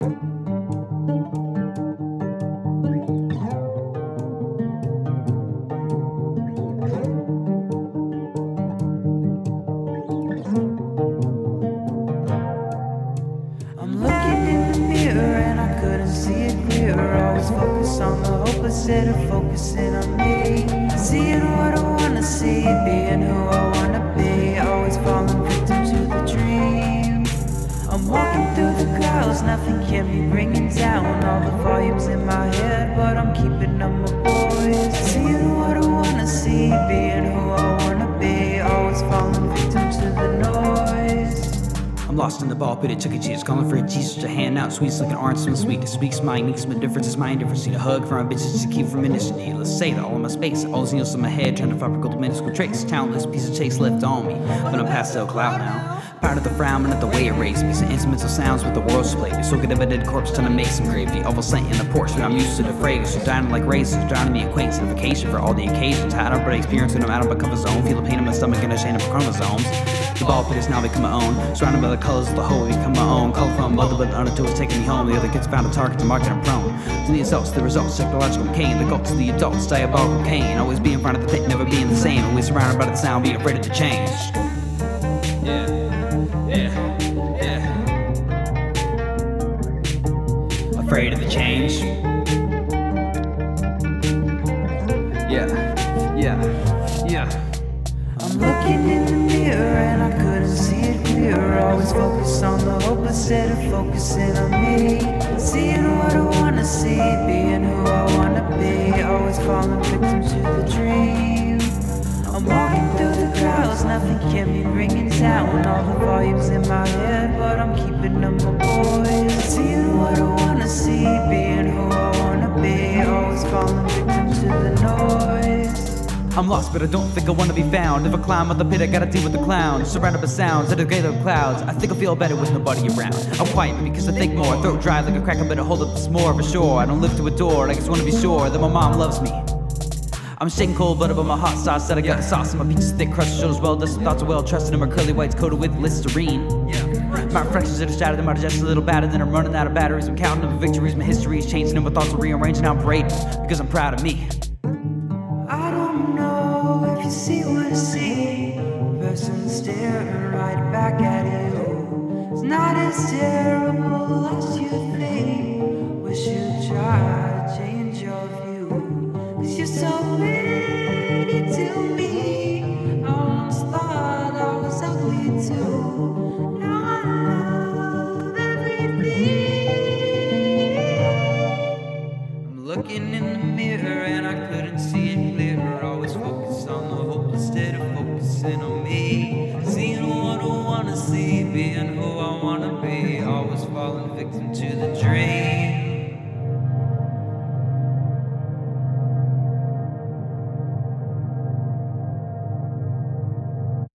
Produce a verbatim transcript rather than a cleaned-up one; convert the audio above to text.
On the hope instead of focusing on me, seeing what I wanna see, being who I wanna be, always falling victim to the dream. I'm walking through the clouds, nothing can be bringing down all the volumes in my head, but I'm keeping up my voice. Seeing what I wanna see, being who I wanna be, always falling victim to the noise. I'm lost in the ball pit at Chuck E. Cheese, calling for a Jesus to hand out sweets like an orange so sweet. It speaks my makes my difference, is my indifference. Need a hug from my bitches to keep from ministry. Let's say that all in my space, all these needles in my head, trying to fabricate gold minuscule trace. Talentless piece of chase left on me, but I'm Pastel Clout now. Proud of the frown and at the way it raised me. Some instrumental sounds with the world's played. You're so good of a dead corpse trying to make some gravy. Almost saint in the porch, but I'm used to the fragrance. So dining like raisins, drowning me acquaintance and vacation for all the occasions. Had a break experience when I'm out of my comfort zone. Feel the pain in my stomach and a chain of chromosomes. The ball pit has now become my own. Surrounded by the colors of the whole, become my own. Color from mother, but until it's taking me home. The other kids found a target to market and prone. To the assaults, the results, technological cane. The gulps, the adults, diabolical cane. Always be in front of the pit, never being the same. Always surrounded by the sound, be afraid of the change. Yeah, yeah, yeah. Afraid of the change. Yeah, yeah, yeah. I'm looking in the mirror and I couldn't see it clear. Always focus on the hope instead of focusing on me. Seeing what I wanna see, being who I wanna be, always falling victim to the dream. I'm walking through the crowds, nothing can be bringing down all the volumes in my head, but I'm keeping up my voice. Seeing what I wanna see, being who I wanna be, always falling victim to the noise. I'm lost, but I don't think I want to be found. If I climb out the pit, I gotta deal with the clowns. Surrounded by sounds that are greater than clouds. I think I'll feel better with nobody around. I'm quiet because I think more. Throat dry like a crack, I better hold up this more for sure. I don't live to adore, I just wanna be sure that my mom loves me. I'm shaking cold blooded, but my hot sauce said I got the sauce in my peaches thick crust. Shoulders well dusted, thoughts are well trusted, and my curly whites coated with Listerine. My reflections that are shattered, my digestion a little battered, then I'm running out of batteries. I'm counting up victories, my history is changing, and my thoughts are rearranging. I'm parading because I'm proud of me. I don't know if you see what I see. The person staring right back at you. It's not as terrible as you think. Wish you'd try to change your view. Cause you're so pretty to me. I once thought I was ugly too. Now I love everything. I'm looking in the mirror and I couldn't see it clear. Always focus on the hope instead of focusing on me. Seeing what I wanna see, being who I wanna be, always falling victim to the dream.